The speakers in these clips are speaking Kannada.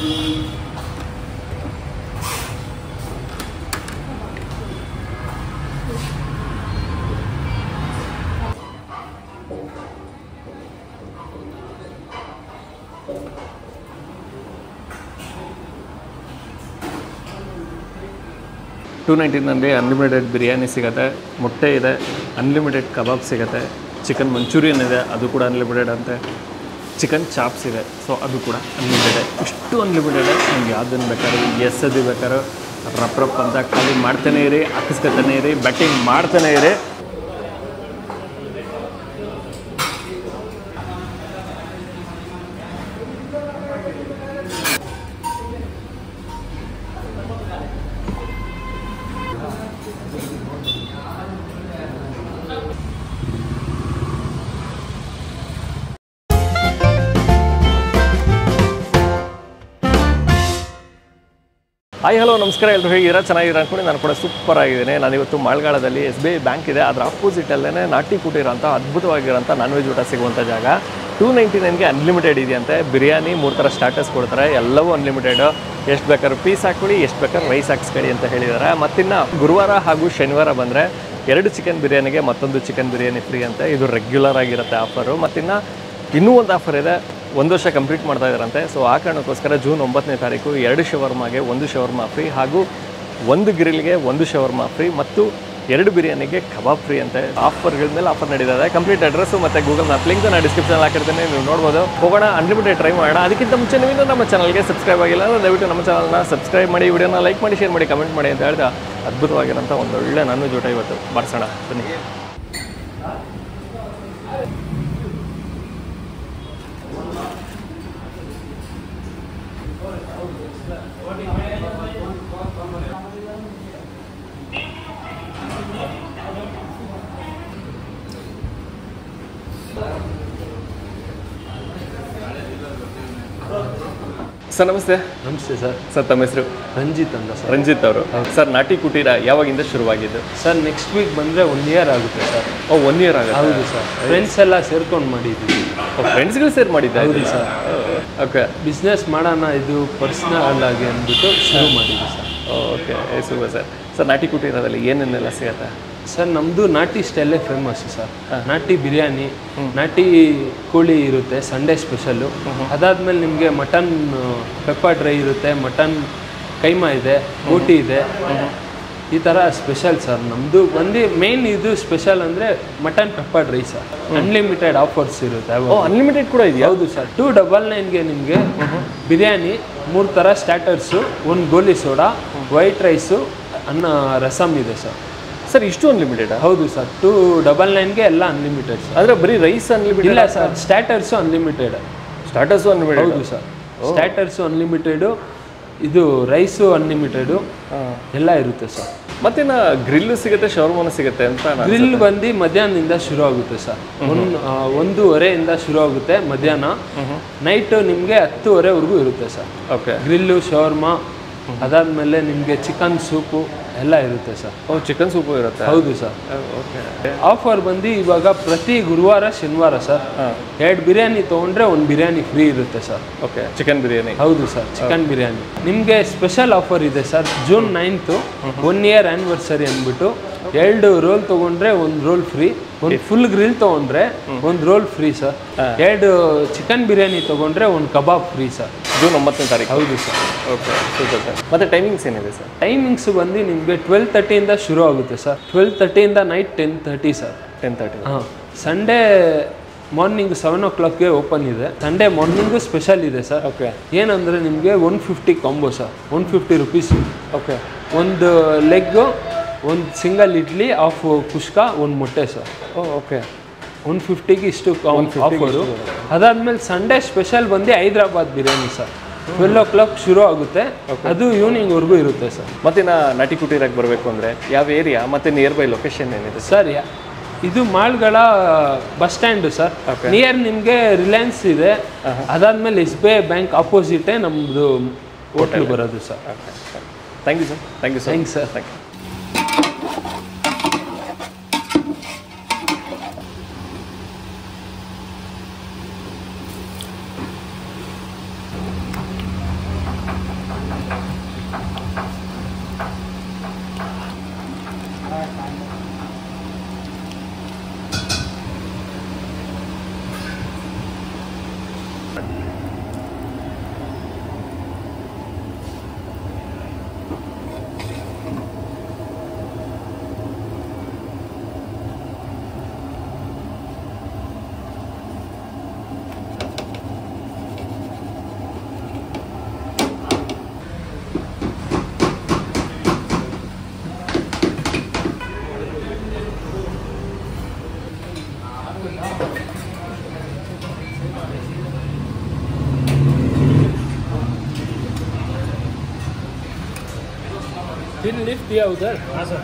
$219 ಅನ್ಲಿಮಿಟೆಡ್ ಬಿರಿಯಾನಿ ಸಿಗುತ್ತೆ, ಮೊಟ್ಟೆ ಇದೆ, ಅನ್ಲಿಮಿಟೆಡ್ ಕಬಾಬ್ ಸಿಗುತ್ತೆ, ಚಿಕನ್ ಮಂಚೂರಿಯನ್ ಇದೆ, ಅದು ಕೂಡ ಅನ್ಲಿಮಿಟೆಡ್ ಅಂತೆ, ಚಿಕನ್ ಚಾಪ್ಸ್ ಇದೆ, ಸೊ ಅದು ಕೂಡ ಅನ್ಲಿಮಿಟೆಡ್. ಇಷ್ಟು ಅನ್ಲಿಮಿಟೆಡ್ ನಿಮ್ಗೆ ಯಾವುದನ್ನು ಬೇಕಾದ್ರೂ ಎಸದು ಬೇಕಾದ್ರೂ ರಪ್ ಅಂತ ಖಾಲಿ ಮಾಡ್ತಾನೆ ಇರಿ, ಹಾಕಿಸ್ಕೊತಾನೆ ಇರಿ, ಬ್ಯಾಟಿಂಗ್ ಮಾಡ್ತಾನೆ ಇರಿ. ಹಾಯ್ ಹಲೋ ನಮಸ್ಕಾರ, ಎಲ್ಲರೂ ಹೇಗಿದ್ದೀರಾ? ಚೆನ್ನಾಗಿದ್ದೀರಾ ಅಂದ್ಕೊಂಡು ನಾನು ಕೂಡ ಸೂಪರ್ ಆಗಿದ್ದೀನಿ. ನಾನಿವತ್ತು ಮಾಳ್ಗಾಳದಲ್ಲಿ SBI ಬ್ಯಾಂಕ್ ಇದೆ, ಅದರ ಆಪೋಸಿಟಲ್ಲೇ ನಾಟಿ ಕುಟೀರ ಅದ್ಭುತವಾಗಿರೋಂಥ ನಾನ್ ವೆಜ್ ಊಟ ಸಿಗುವಂಥ ಜಾಗ. $299ಗೆ ಅನ್ಲಿಮಿಟೆಡ್ ಇದೆಯಂತೆ. ಬಿರಿಯಾನಿ 3 ಥರ ಸ್ಟಾರ್ಟರ್ಸ್ ಕೊಡ್ತಾರೆ, ಎಲ್ಲವೂ ಅನ್ಲಿಮಿಟೆಡು. ಎಷ್ಟು ಬೇಕಾದ್ರೂ ಪೀಸ್ ಹಾಕ್ಕೊಳ್ಳಿ, ಎಷ್ಟು ಬೇಕಾದ್ರೂ ರೈಸ್ ಹಾಕ್ಸ್ಕೊಳ್ಳಿ ಅಂತ ಹೇಳಿದ್ದಾರೆ. ಮತ್ತಿನ್ನು ಗುರುವಾರ ಹಾಗೂ ಶನಿವಾರ ಬಂದರೆ 2 ಚಿಕನ್ ಬಿರಿಯಾನಿಗೆ ಮತ್ತೊಂದು ಚಿಕನ್ ಬಿರಿಯಾನಿ ಫ್ರೀ ಅಂತೆ. ಇದು ರೆಗ್ಯುಲರ್ ಆಗಿರುತ್ತೆ ಆಫರು. ಮತ್ತಿನ್ನು ಇನ್ನೂ ಒಂದು ಆಫರ್ ಇದೆ, 1 ವರ್ಷ ಕಂಪ್ಲೀಟ್ ಮಾಡ್ತಾ ಇದ್ದಾರಂತೆ. ಸೊ ಆ ಕಾರಣಕ್ಕೋಸ್ಕರ ಜೂನ್ 9ನೇ ತಾರೀಕು 2 ಶವರ್ಮಾಗೆ 1 ಶವರ್ಮಾ ಫ್ರೀ, ಹಾಗೂ 1 ಗ್ರಿಲ್ಗೆ 1 ಶವರ್ಮಾ ಫ್ರೀ ಮತ್ತು 2 ಬಿರಿಯಾನಿಗೆ ಕಬಾಬ್ ಫ್ರೀ ಅಂತೆ. ಆಫರ್ಗಳ ಮೇಲೆ ಆಫರ್ ನಡೀತದೆ. ಕಂಪ್ಲೀಟ್ ಅಡ್ರೆಸ್ಸು ಮತ್ತು ಗೂಗಲ್ ಮ್ಯಾಪ್ ಲಿಂಕ್ ನಾನು ಡಿಸ್ಕ್ರಿಪ್ಷನಲ್ಲಿ ಹಾಕಿರ್ತೀನಿ, ನೀವು ನೋಡ್ಬೋದು. ಹೋಗೋಣ, ಅನ್ಲಿಮಿಟೆಡ್ ಟ್ರೈ ಮಾಡೋಣ. ಅದಕ್ಕಿಂತ ಮುಂಚೆ ನೀವು ನಮ್ಮ ಚಾನಲ್ಗೆ ಸಬ್ಸ್ಕ್ರೈಬ್ ಆಗಿಲ್ಲ ಅಂದರೆ ದಯವಿಟ್ಟು ನಮ್ಮ ಚಾನಲ್ನ ಸಬ್ಸ್ಕ್ರೈಬ್ ಮಾಡಿ, ವಿಡಿಯೋನ ಲೈಕ್ ಮಾಡಿ, ಶೇರ್ ಮಾಡಿ, ಕಮೆಂಟ್ ಮಾಡಿ ಅಂತ ಹೇಳ್ತಾ ಅದ್ಭುತವಾಗಿರೋಂಥ ಒಂದು ಒಳ್ಳೆ ನಾನ್ ವೆಜ್ ಊಟ ಇವತ್ತು ಮಾಡಿಸೋಣ ಬನ್ನಿ. ಸರ್ ನಮಸ್ತೆ. ನಮಸ್ತೆ ಸರ್. ಸರ್ ತಮ್ಮ ಹೆಸರು? ರಂಜಿತ್ ಅಂತ ಸರ್. ರಂಜಿತ್ ಅವರು. ಸರ್ ನಾಟಿ ಕುಟೀರ ಯಾವಾಗಿಂದ ಶುರುವಾಗಿದ್ದು? ಸರ್ ನೆಕ್ಸ್ಟ್ ವೀಕ್ ಬಂದರೆ 1 ಇಯರ್ ಆಗುತ್ತೆ ಸರ್. 1 ಇಯರ್ ಆಗುತ್ತೆ? ಹೌದು ಸರ್. ಫ್ರೆಂಡ್ಸ್ ಎಲ್ಲ ಸೇರ್ಕೊಂಡು ಮಾಡಿದ್ದೀವಿ. ಫ್ರೆಂಡ್ಸ್ಗಳು ಸೇರಿ ಮಾಡಿದ್ದೆ? ಹೌದು ಸರ್. ಓಕೆ. ಬಿಸ್ನೆಸ್ ಮಾಡೋಣ, ಇದು ಪರ್ಸ್ನಲ್ ಆಗಿ ಅಂದ್ಬಿಟ್ಟು ಶುರು ಮಾಡಿದ್ವಿ sir. Okay, super sir. Sir ನಾಟಿ ಕುಟೀರದಲ್ಲಿ ಏನೇನೆಲ್ಲ ಸಿಗುತ್ತೆ? ಸರ್ ನಮ್ಮದು ನಾಟಿ ಸ್ಟೈಲೇ ಫೇಮಸ್ಸು ಸರ್. ನಾಟಿ ಬಿರಿಯಾನಿ, ನಾಟಿ ಕೋಳಿ ಇರುತ್ತೆ ಸಂಡೇ ಸ್ಪೆಷಲ್ಲು. ಅದಾದಮೇಲೆ ನಿಮಗೆ ಮಟನ್ ಪೆಪ್ಪರ್ ಡ್ರೈ ಇರುತ್ತೆ, ಮಟನ್ ಕೈಮಾ ಇದೆ, ಬೋಟಿ ಇದೆ, ಈ ಥರ ಸ್ಪೆಷಲ್ ಸರ್. ನಮ್ಮದು ಬಂದು ಮೇನ್ ಇದು ಸ್ಪೆಷಲ್ ಅಂದರೆ mutton pepper dry sir. Unlimited offers ಇರುತ್ತೆ. ಅನ್ಲಿಮಿಟೆಡ್ ಕೂಡ ಇದೆಯಾ? ಹೌದು ಸರ್. $299ಗೆ ನಿಮಗೆ ಬಿರಿಯಾನಿ, 3 ಥರ ಸ್ಟಾರ್ಟರ್ಸು, 1 ಗೋಲಿ ಸೋಡಾ, ವೈಟ್ ರೈಸು, ಅನ್ನ ರಸಮ್ ಇದೆ ಸರ್. ಸರ್ ಇಷ್ಟು ಅನ್ಲಿಮಿಟೆಡ್? ಹೌದು ಸರ್. $299ಗೆ ಎಲ್ಲ ಅನ್ಲಿಮಿಟೆಡ್ ಸರ್. ಆದರೆ ಬರೀ ರೈಸ್ ಅನ್ಲಿಮಿಟೆಡ್ ಇಲ್ಲ sir, starters unlimited. Starters unlimited? ಹೌದು ಸರ್. ಸ್ಟಾರ್ಟರ್ಸು ಅನ್ಲಿಮಿಟೆಡು, ಇದು ರೈಸು ಅನ್ಲಿಮಿಟೆಡು, ಎಲ್ಲ ಇರುತ್ತೆ ಸರ್. ಮತ್ತೇನು ಗ್ರಿಲ್ಲು ಸಿಗುತ್ತೆ, ಶವರ್ಮಾನು ಸಿಗುತ್ತೆ ಅಂತ? ಗ್ರಿಲ್ ಬಂದು ಮಧ್ಯಾಹ್ನದಿಂದ ಶುರು ಆಗುತ್ತೆ ಸರ್. 1:30ಇಂದ ಶುರು ಆಗುತ್ತೆ ಮಧ್ಯಾಹ್ನ. ನೈಟು ನಿಮಗೆ 10:30ವರೆಗೂ ಇರುತ್ತೆ ಸರ್. ಓಕೆ. ಗ್ರಿಲ್ಲು, ಶವರ್ಮಾ, ಅದಾದಮೇಲೆ ನಿಮಗೆ ಚಿಕನ್ ಸೂಪು ಎಲ್ಲ ಇರುತ್ತೆ ಸರ್. ಚಿಕನ್ ಸೂಪು ಇರುತ್ತೆ? ಹೌದು ಸರ್. ಓಕೆ. ಆಫರ್ ಬಂದು ಇವಾಗ ಪ್ರತಿ ಗುರುವಾರ ಶನಿವಾರ ಸರ್ 2 ಬಿರಿಯಾನಿ ತೊಗೊಂಡ್ರೆ 1 ಬಿರಿಯಾನಿ ಫ್ರೀ ಇರುತ್ತೆ ಸರ್. ಓಕೆ. ಚಿಕನ್ ಬಿರಿಯಾನಿ? ಹೌದು ಸರ್, ಚಿಕನ್ ಬಿರಿಯಾನಿ. ನಿಮಗೆ ಸ್ಪೆಷಲ್ ಆಫರ್ ಇದೆ sir. June 9th 1 year anniversary ಅಂದ್ಬಿಟ್ಟು 2 ರೋಲ್ ತೊಗೊಂಡ್ರೆ 1 ರೋಲ್ ಫ್ರೀ, 1 ಫುಲ್ ಗ್ರಿಲ್ ತೊಗೊಂಡ್ರೆ 1 roll free sir. 2 chicken biryani ತೊಗೊಂಡ್ರೆ 1 ಕಬಾಬ್ ಫ್ರೀ ಸರ್. ಜೂನ್ 9ನೇ ತಾರೀಕು? ಹೌದು ಸರ್. Okay, super sir. ಮತ್ತು ಟೈಮಿಂಗ್ಸ್ ಏನಿದೆ ಸರ್? ಟೈಮಿಂಗ್ಸ್ ಬಂದು ನಿಮಗೆ 12:30ಇಂದ ಶುರು ಆಗುತ್ತೆ ಸರ್. 12:30ಇಂದ night 10:30 sir. 10:30? ಹಾಂ. ಸಂಡೇ ಮಾರ್ನಿಂಗ್ 7 o'clockಗೆ ಓಪನ್ ಇದೆ. ಸಂಡೇ ಮಾರ್ನಿಂಗು ಸ್ಪೆಷಲ್ ಇದೆ ಸರ್. ಓಕೆ. ಏನಂದರೆ ನಿಮಗೆ 150 combo sir. 150 rupees. Okay. 1 leg, 1 single idli, half kushka, 1 ಮೊಟ್ಟೆ ಸರ್. ಓಕೆ. 150ಗೆ ಇಷ್ಟು ಆಫರು. ಅದಾದಮೇಲೆ ಸಂಡೇ ಸ್ಪೆಷಲ್ ಬಂದು ಹೈದ್ರಾಬಾದ್ ಬಿರಿಯಾನಿ ಸರ್. 12 o'clock ಶುರು ಆಗುತ್ತೆ, ಅದು ಈವ್ನಿಂಗ್ವರೆಗೂ ಇರುತ್ತೆ ಸರ್. ಮತ್ತು ನಾಟಿ ಕುಟೀರಕ್ಕೆ ಬರಬೇಕು ಅಂದರೆ ಯಾವ ಏರಿಯಾ ಮತ್ತು ನಿಯರ್ ಬೈ ಲೊಕೇಶನ್ ಏನಿದೆ ಸರ್? ಇದು ಮಾಲ್ಗಳ ಬಸ್ ಸ್ಟ್ಯಾಂಡು ಸರ್. ನಿಯರ್ ನಿಮಗೆ ರಿಲಯನ್ಸ್ ಇದೆ. ಅದಾದಮೇಲೆ SBI ಬ್ಯಾಂಕ್ ಆಪೋಸಿಟೇ ನಮ್ಮದು ಹೋಟ್ಲು ಬರೋದು sir. Thank you sir. Thank you sir. Thanks sir. Thank you. तीन लिफ्ट दिया उधर। हाँ सर।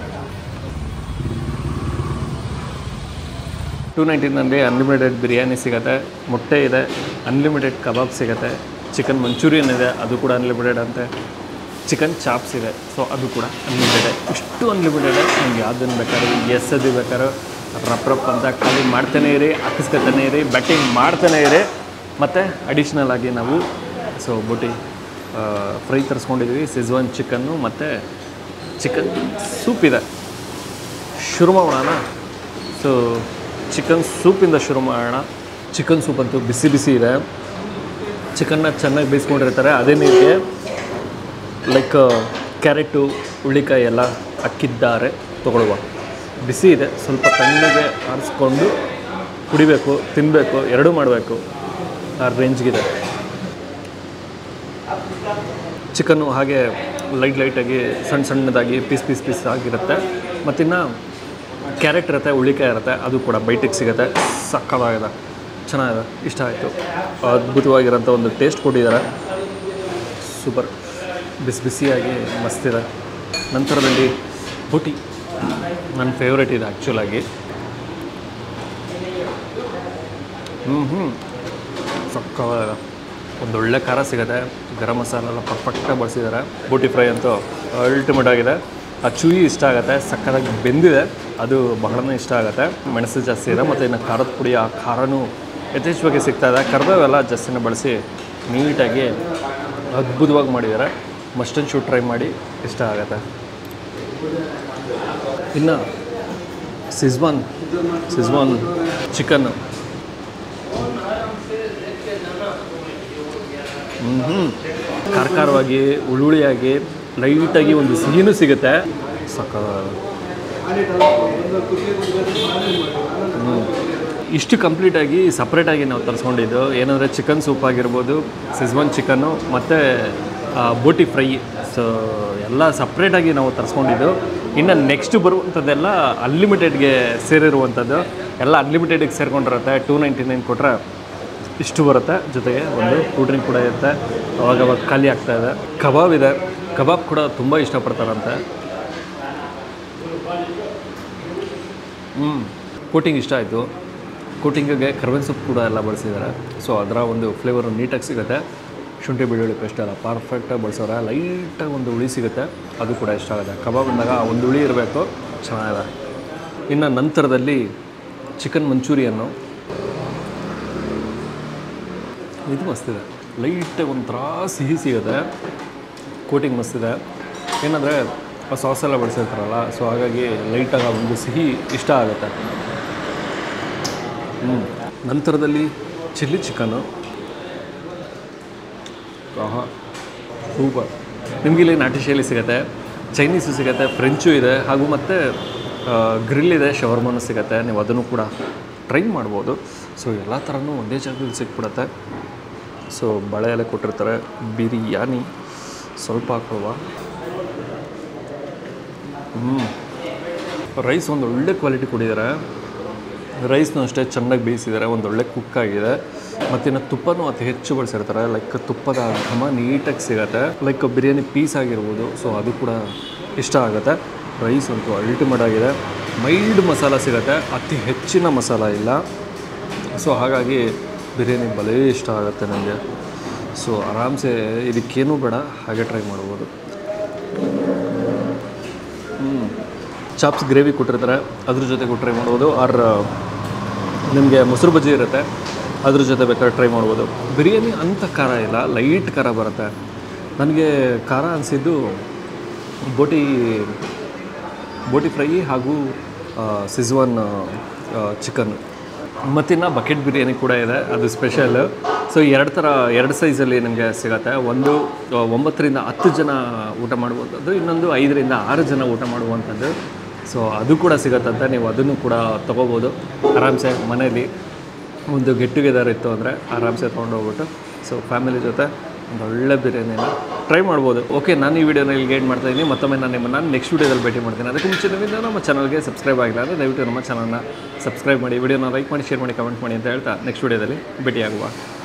219ನಲ್ಲಿ ಅನ್ಲಿಮಿಟೆಡ್ ಬಿರಿಯಾನಿ ಸಿಗುತ್ತೆ, ಮೊಟ್ಟೆ ಇದೆ, ಅನ್ಲಿಮಿಟೆಡ್ ಕಬಾಬ್ ಸಿಗುತ್ತೆ, ಚಿಕನ್ ಮಂಚೂರಿಯನ್ ಇದೆ, ಅದು ಕೂಡ ಅನ್ಲಿಮಿಟೆಡ್ ಅಂತೆ, ಚಿಕನ್ ಚಾಪ್ಸ್ ಇದೆ, ಸೊ ಅದು ಕೂಡ ಅನ್ಲಿಮಿಟೆಡ್. ಇಷ್ಟು ಅನ್ಲಿಮಿಟೆಡ್. ನಿಮ್ಗೆ ಯಾವುದನ್ನು ಬೇಕಾದ್ರೂ ಎಸ್ಸದು ಬೇಕಾದ್ರೂ ರಪ್ ಅಂತ ಖಾಲಿ ಮಾಡ್ತಾನೇ ಇರಿ, ಹಾಕಿಸ್ಕೊತಾನೆ ಇರಿ, ಬ್ಯಾಟಿಂಗ್ ಮಾಡ್ತಾನೆ ಇರಿ. ಮತ್ತು ಅಡಿಷ್ನಲ್ ಆಗಿ ನಾವು ಬೋಟಿ ಫ್ರೈ ತರಿಸ್ಕೊಂಡಿದ್ದೀವಿ, ಸಿಜ್ವಾನ್ ಚಿಕನ್ನು ಮತ್ತು ಚಿಕನ್ ಸೂಪ್ ಇದೆ. ಶುರು ಮಾಡೋಣ. ಸೊ ಚಿಕನ್ ಸೂಪಿಂದ ಶುರು ಮಾಡೋಣ. ಚಿಕನ್ ಸೂಪ್ ಅಂತೂ ಬಿಸಿ ಬಿಸಿ ಇದೆ. ಚಿಕನ್ನ ಚೆನ್ನಾಗಿ ಬೇಯಿಸ್ಕೊಂಡಿರ್ತಾರೆ. ಅದೇ ನೀರಿಗೆ ಲೈಕ್ ಕ್ಯಾರೆಟು, ಹುಳ್ಳಿಕಾಯಿ ಎಲ್ಲ ಹಾಕಿದ್ದಾರೆ. ತೊಗೊಳ್ಳುವ. ಬಿಸಿ ಇದೆ, ಸ್ವಲ್ಪ ತಣ್ಣಗೆ ಆರಿಸ್ಕೊಂಡು ಕುಡಿಬೇಕು, ತಿನ್ನಬೇಕು, ಎರಡೂ ಮಾಡಬೇಕು. ಆ ರೇಂಜ್ಗಿದೆ. ಚಿಕನ್ನು ಹಾಗೆ ಲೈಟಾಗಿ ಸಣ್ಣದಾಗಿ ಪೀಸ್ ಆಗಿರುತ್ತೆ. ಮತ್ತಿನ್ನು ಕ್ಯಾರೆಟ್ ಇರುತ್ತೆ, ಹುಳ್ಳಿಕಾಯಿ ಇರುತ್ತೆ, ಅದು ಕೂಡ ಬೈಟಿಗೆ ಸಿಗುತ್ತೆ. ಸಕ್ಕತ್ತಾಗಿದೆ, ಚೆನ್ನಾಗಿದೆ, ಇಷ್ಟ ಆಯಿತು. ಅದ್ಭುತವಾಗಿರೋಂಥ ಒಂದು ಟೇಸ್ಟ್ ಕೊಟ್ಟಿದ್ದಾರೆ. ಸೂಪರ್, ಬಿಸಿಯಾಗಿ ಮಸ್ತಿದೆ. ನಂತರದಲ್ಲಿ ಬೋಟಿ ನನ್ನ ಫೇವ್ರೇಟ್ ಇದೆ ಆ್ಯಕ್ಚುಲಾಗಿ. ಸಕ್ಕತ್ತಾಗಿದೆ. ಒಂದೊಳ್ಳೆ ಖಾರ ಸಿಗುತ್ತೆ, ಗರಂ ಮಸಾಲ ಎಲ್ಲ ಪರ್ಫೆಕ್ಟಾಗಿ ಬಳಸಿದ್ದಾರೆ. ಬೋಟಿ ಫ್ರೈ ಅಂತೂ ಅಲ್ಟಿಮೇಟ್ ಆಗಿದೆ. ಆ ಚೂಯಿ ಇಷ್ಟ ಆಗುತ್ತೆ, ಸಕ್ಕತ್ತಾಗಿ ಬೆಂದಿದೆ, ಅದು ಬಹಳನೇ ಇಷ್ಟ ಆಗುತ್ತೆ. ಮೆಣಸು ಜಾಸ್ತಿ ಇದೆ, ಮತ್ತು ಇನ್ನು ಖಾರದ ಪುಡಿ, ಆ ಖಾರನೂ ಯಥೇಚ್ಛವಾಗಿ ಸಿಗ್ತಾಯಿದೆ. ಕರಿಬೇವೆಲ್ಲ ಜಾಸ್ತಿನೇ ಬಳಸಿ ನೀಟಾಗಿ ಅದ್ಭುತವಾಗಿ ಮಾಡಿದ್ದಾರೆ. ಮಸ್ಟ್ ಆ್ಯಂಡ್ ಶುಡ್ ಟ್ರೈ ಮಾಡಿ, ಇಷ್ಟ ಆಗುತ್ತೆ. ಇನ್ನು ಸಿಜ್ವಾನ್ ಚಿಕನ್ನು ಖಾರವಾಗಿ, ಹುಳಿಯಾಗಿ, ಲೈಟಾಗಿ ಒಂದು ಸಿಹಿನೂ ಸಿಗುತ್ತೆ. ಇಷ್ಟು ಕಂಪ್ಲೀಟಾಗಿ ಸಪ್ರೇಟಾಗಿ ನಾವು ತರಿಸ್ಕೊಂಡಿದ್ದು ಏನಂದರೆ ಚಿಕನ್ ಸೂಪ್ ಆಗಿರ್ಬೋದು, ಸಿಜ್ವಾನ್ ಚಿಕನ್ನು ಮತ್ತು ಬೋಟಿ ಫ್ರೈ. ಸೊ ಎಲ್ಲ ಸಪ್ರೇಟಾಗಿ ನಾವು ತರಿಸ್ಕೊಂಡಿದ್ದು. ಇನ್ನು ನೆಕ್ಸ್ಟ್ ಬರುವಂಥದ್ದೆಲ್ಲ ಅನ್ಲಿಮಿಟೆಡ್ಗೆ ಸೇರಿರುವಂಥದ್ದು. ಎಲ್ಲ ಅನ್ಲಿಮಿಟೆಡ್ಗೆ ಸೇರ್ಕೊಂಡಿರುತ್ತೆ. 299 ಕೊಟ್ಟರೆ ಇಷ್ಟು ಬರುತ್ತೆ. ಜೊತೆಗೆ ಒಂದು ಕೂಲ್ ಡ್ರಿಂಕ್ ಕೂಡ ಇರುತ್ತೆ. ಅವಾಗ ಖಾಲಿ ಆಗ್ತಾಯಿದೆ. ಕಬಾಬ್ ಇದೆ, ಕಬಾಬ್ ಕೂಡ ತುಂಬ ಇಷ್ಟಪಡ್ತಾರಂತೆ. ಕೋಟಿಂಗ್ ಇಷ್ಟ ಆಯಿತು. ಕೋಟಿಂಗಿಗೆ ಕರ್ಬೇವಿನ ಸೊಪ್ಪು ಕೂಡ ಎಲ್ಲ ಬಳಸಿದ್ದಾರೆ. ಸೊ ಅದರ ಒಂದು ಫ್ಲೇವರು ನೀಟಾಗಿ ಸಿಗುತ್ತೆ. ಶುಂಠಿ ಬೆಳ್ಳುಳ್ಳಿ ಪೇಸ್ಟ್ ಎಲ್ಲ ಪರ್ಫೆಕ್ಟಾಗಿ ಬಳಸೋರೆ. ಲೈಟಾಗಿ ಒಂದು ಹುಳಿ ಸಿಗುತ್ತೆ, ಅದು ಕೂಡ ಇಷ್ಟ ಆಗುತ್ತೆ. ಕಬಾಬ್ ಅಂದಾಗ ಒಂದು ಹುಳಿ ಇರಬೇಕು, ಚೆನ್ನಾಗಿದೆ. ಇನ್ನು ನಂತರದಲ್ಲಿ ಚಿಕನ್ ಮಂಚೂರಿಯನ್ನು, ಇದು ಮಸ್ತಿದೆ. ಲೈಟಾಗಿ ಒಂಥರ ಸಿಹಿ ಸಿಗುತ್ತೆ. ಕೋಟಿಂಗ್ ಮಸ್ತಿದೆ. ಏನಂದರೆ ಆ ಸಾಸೆಲ್ಲ ಬಳಸಿರ್ತಾರಲ್ಲ, ಸೊ ಹಾಗಾಗಿ ಲೈಟಾಗಿ ಒಂದು ಸಿಹಿ ಇಷ್ಟ ಆಗುತ್ತೆ. ನಂತರದಲ್ಲಿ ಚಿಲ್ಲಿ ಚಿಕನ್ನು. ಸೂಪರ್. ನಿಮಗಿಲ್ಲಿ ನಾಟಿ ಶೈಲಿ ಸಿಗುತ್ತೆ, ಚೈನೀಸು ಸಿಗುತ್ತೆ, ಫ್ರೆಂಚು ಇದೆ, ಹಾಗೂ ಮತ್ತು ಗ್ರಿಲ್ ಇದೆ, ಶವರ್ಮನೂ ಸಿಗುತ್ತೆ. ನೀವು ಅದನ್ನು ಕೂಡ ಟ್ರೈ ಮಾಡ್ಬೋದು. ಸೊ ಎಲ್ಲ ಥರನೂ ಒಂದೇ ಜಾಗದಲ್ಲಿ ಸಿಕ್ಬಿಡುತ್ತೆ. ಸೊ ಬಳೆ ಎಲೆ ಕೊಟ್ಟಿರ್ತಾರೆ. ಬಿರಿಯಾನಿ ಸ್ವಲ್ಪ ಹಾಕೊಳ್ಳುವ. ರೈಸ್ ಒಂದು ಒಳ್ಳೆ ಕ್ವಾಲಿಟಿ ಕೊಟ್ಟಿದ್ದಾರೆ. ರೈಸ್ನೂ ಅಷ್ಟೇ ಚೆನ್ನಾಗಿ ಬೇಯಿಸಿದ್ದಾರೆ, ಒಂದೊಳ್ಳೆ ಕುಕ್ ಆಗಿದೆ. ಮತ್ತಿನ್ನು ತುಪ್ಪನೂ ಅತಿ ಹೆಚ್ಚು ಬಳಸಿರ್ತಾರೆ. ಲೈಕ್ ತುಪ್ಪದ ಘಮ ನೀಟಾಗಿ ಸಿಗುತ್ತೆ. ಲೈಕ್ ಬಿರಿಯಾನಿ ಪೀಸ್ ಆಗಿರ್ಬೋದು, ಸೊ ಅದು ಕೂಡ ಇಷ್ಟ ಆಗುತ್ತೆ. ರೈಸ್ ಅಂತೂ ಅಲ್ಟಿಮೇಟ್ ಆಗಿದೆ. ಮೈಲ್ಡ್ ಮಸಾಲ ಸಿಗುತ್ತೆ, ಅತಿ ಹೆಚ್ಚಿನ ಮಸಾಲ ಇಲ್ಲ. ಸೊ ಹಾಗಾಗಿ ಬಿರಿಯಾನಿ ಭಲೇ ಇಷ್ಟ ಆಗುತ್ತೆ ನನಗೆ. ಸೊ ಆರಾಮ್ಸೆ ಇದಕ್ಕೇನೂ ಬೇಡ, ಹಾಗೆ ಟ್ರೈ ಮಾಡ್ಬೋದು. ಚಾಪ್ಸ್ ಗ್ರೇವಿ ಕೊಟ್ಟಿರ್ತಾರೆ, ಅದ್ರ ಜೊತೆಗೂ ಟ್ರೈ ಮಾಡ್ಬೋದು. ಆರ್ ನಿಮಗೆ ಮೊಸರು ಬಜ್ಜಿ ಇರುತ್ತೆ, ಅದ್ರ ಜೊತೆ ಬೇಕಾದ್ರೆ ಟ್ರೈ ಮಾಡ್ಬೋದು. ಬಿರಿಯಾನಿ ಅಂಥ ಖಾರ ಇಲ್ಲ, ಲೈಟ್ ಖಾರ ಬರುತ್ತೆ. ನನಗೆ ಖಾರ ಅನಿಸಿದ್ದು ಬೋಟಿ ಫ್ರೈ ಹಾಗೂ ಸಿಜ್ವಾನ್ ಚಿಕನ್. ಮತ್ತಿನ್ನು ಬಕೆಟ್ ಬಿರಿಯಾನಿ ಕೂಡ ಇದೆ, ಅದು ಸ್ಪೆಷಲ್. ಸೊ ಎರಡು ಸೈಜಲ್ಲಿ ನಿಮಗೆ ಸಿಗುತ್ತೆ. ಒಂದು 9 ರಿಂದ 10 ಜನ ಊಟ ಮಾಡುವಂಥದ್ದು, ಇನ್ನೊಂದು 5 ರಿಂದ 6 ಜನ ಊಟ ಮಾಡುವಂಥದ್ದು. ಸೊ ಅದು ಕೂಡ ಸಿಗುತ್ತಂತೆ, ನೀವು ಅದನ್ನು ಕೂಡ ತೊಗೋಬೋದು ಆರಾಮ್ಸೆ. ಮನೇಲಿ ಒಂದು ಗೆಟ್ ಟುಗೆದರ್ ಇತ್ತು ಅಂದರೆ ಆರಾಮ್ಸೆ ತೊಗೊಂಡೋಗ್ಬಿಟ್ಟು ಸೊ ಫ್ಯಾಮಿಲಿ ಜೊತೆ ಒಂದು ಒಳ್ಳೆ ಬಿರಿಯಾನಿನ ಟ್ರೈ ಮಾಡ್ಬೋದು. ಓಕೆ, ನಾನು ಈ ವಿಡಿಯೋನ ಇಲ್ಲಿಗೆ ಎಂಡ್ ಮಾಡ್ತಾಯಿದ್ದೀನಿ. ಮತ್ತೊಮ್ಮೆ ನಾನು ನಿಮ್ಮನ್ನು ನೆಕ್ಸ್ಟ್ ವೀಡಿಯೋದಲ್ಲಿ ಭೇಟಿ ಮಾಡ್ತೀನಿ. ಅದಕ್ಕೆ ಮುಂಚೆ ನೀವು ನಮ್ಮ ಚಾನಲ್ಗೆ ಸಬ್ಸ್ಕ್ರೈಬ್ ಆಗಿಲ್ಲ ಅಂದರೆ ದಯವಿಟ್ಟು ನಮ್ಮ ಚಾನಲ್ನ ಸಬ್ಸ್ಕ್ರೈಬ್ ಮಾಡಿ, ವಿಡಿಯೋನ ಲೈಕ್ ಮಾಡಿ, ಶೇರ್ ಮಾಡಿ, ಕಮೆಂಟ್ ಮಾಡಿ ಅಂತ ಹೇಳ್ತಾ ನೆಕ್ಸ್ಟ್ ವೀಡಿಯೋದಲ್ಲಿ ಭೇಟಿಯಾಗುವ.